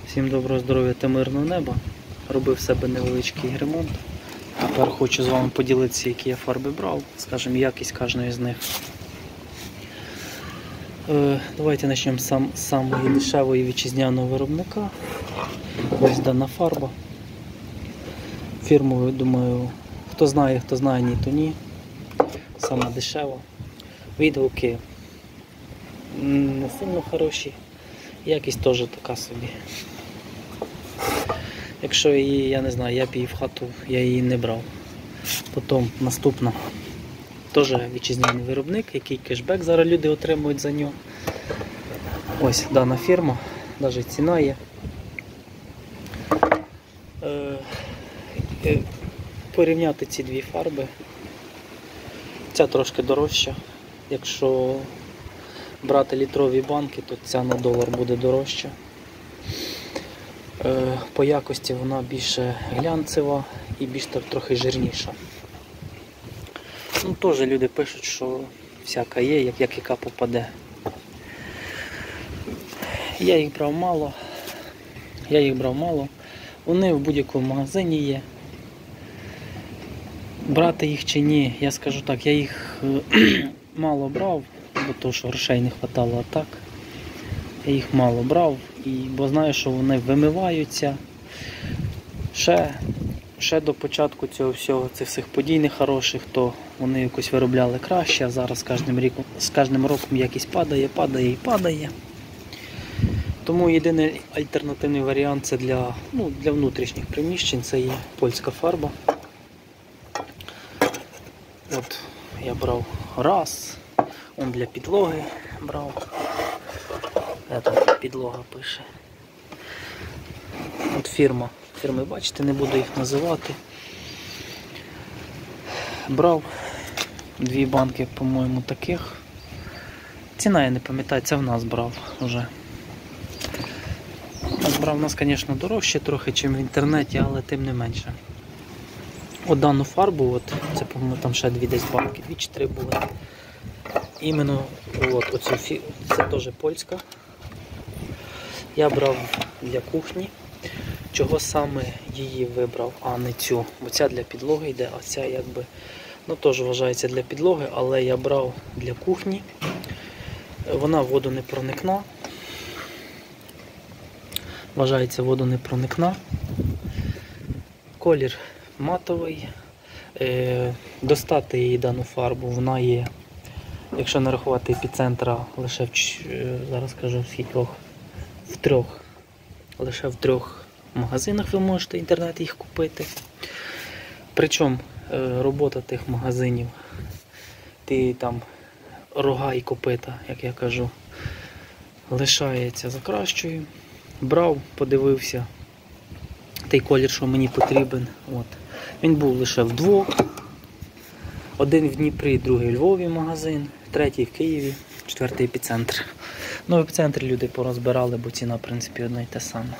Всім доброго здоров'я та мирного неба. Робив в себе невеличкий ремонт. Тепер хочу з вами поділитися, які я фарби брав, скажімо, якість кожної з них. Давайте почнемо з самої дешевої вітчизняного виробника. Ось дана фарба. Фірму, думаю, хто знає, ні, то ні. Сама дешева. Відгуки не сильно хороші. Якість теж така собі. Якщо її, я не знаю, я б її в хату, я її не брав. Потім наступна. Теж вітчизняний виробник, який кешбек зараз люди отримують за нього. Ось дана фірма, навіть ціна є. Порівняти ці дві фарби. Ця трошки дорожча. Якщо брати літрові банки, то ця на $1 буде дорожча. По якості вона більше глянцева і більш трохи жирніша. Ну, теж люди пишуть, що всяка є, як яка попаде. Я їх брав мало. Вони в будь-якому магазині є. Брати їх чи ні, я скажу так, я їх мало брав, бо того, що грошей не вистачало, а так. Я їх мало брав, бо знаю, що вони вимиваються. Ще до початку цього всього, цих всіх подій нехороших, то вони якось виробляли краще, а зараз з кожним роком якість падає. Тому єдиний альтернативний варіант це для внутрішніх приміщень, це є польська фарба. От я брав раз, он для підлоги брав. Там підлога пише. От фірми, бачите, не буду їх називати. Брав 2 банки, по-моєму, таких. Ціна, я не пам'ятаю, це в нас брав вже. У нас, звісно, дорожче трохи, ніж в інтернеті, але тим не менше. От дану фарбу, це, по-моєму, там ще 2 десь банки, 2 чи 3 були. Іменно це теж польська. Я брав для кухні. Чого саме її вибрав, а не цю? Бо ця для підлоги йде, а ця якби, теж вважається для підлоги, але я брав для кухні. Вона водонепроникна. Вважається водонепроникна. Колір матовий. Достати її дану фарбу, вона є, якщо не рахувати епіцентра, лише зараз скажу лише в 3 магазинах ви можете в інтернеті їх купити. Причому робота тих магазинів, ті там рога і копита, як я кажу, лишається за кращою. Брав, подивився той колір, що мені потрібен. Він був лише в 2. Один в Дніпрі, другий в Львові магазин, третій в Києві, 4-й епіцентр. В епіцентрі люди порозбирали, бо ціна, в принципі, одна й та сама.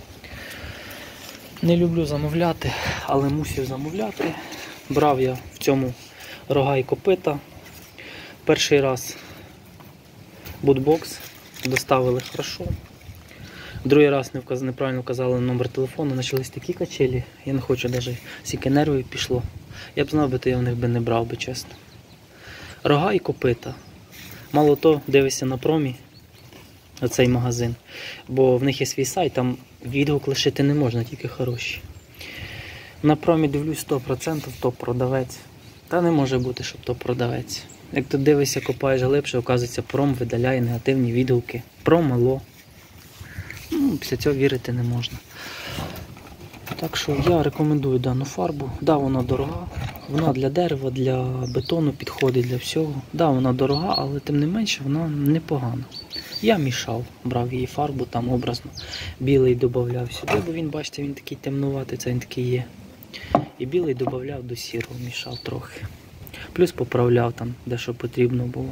Не люблю замовляти, але мусив замовляти. Брав я в цьому рога і копита. Перший раз бутбокс доставили хорошо. Другий раз неправильно вказали номер телефону, почались такі качелі. Я не хочу навіть, стільки нервів пішло. Я б знав, то я в них не брав би, чесно. Рога і копита. Мало то, дивишся на промі, оцей магазин, бо в них є свій сайт, там відгук лишити не можна, тільки хороші. На промі дивлюсь 100% топ-продавець. Та не може бути, щоб топ-продавець. Як ти дивишся, копаєш глибше, оказується, пром видаляє негативні відгуки. Промало. Після цього вірити не можна. Так що я рекомендую дану фарбу. Да, вона дорога. Вона для дерева, для бетону підходить, для всього. Да, вона дорога, але тим не менше вона непогана. Я мішав, брав її фарбу, там образно білий додавав сюди, бо він, бачите, він такий темнуватий, це він такий є. І білий додавав до сірого, мішав трохи. Плюс поправляв там, де що потрібно було.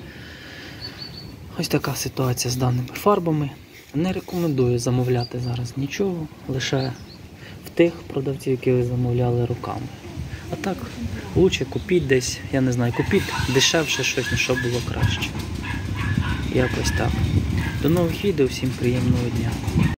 Ось така ситуація з даними фарбами. Не рекомендую замовляти зараз нічого, лише в тих продавців, які ви замовляли руками. А так, краще купіть десь, я не знаю, купіть дешевше щось, щоб було краще. Якось так. До нових відео, всім приємного дня.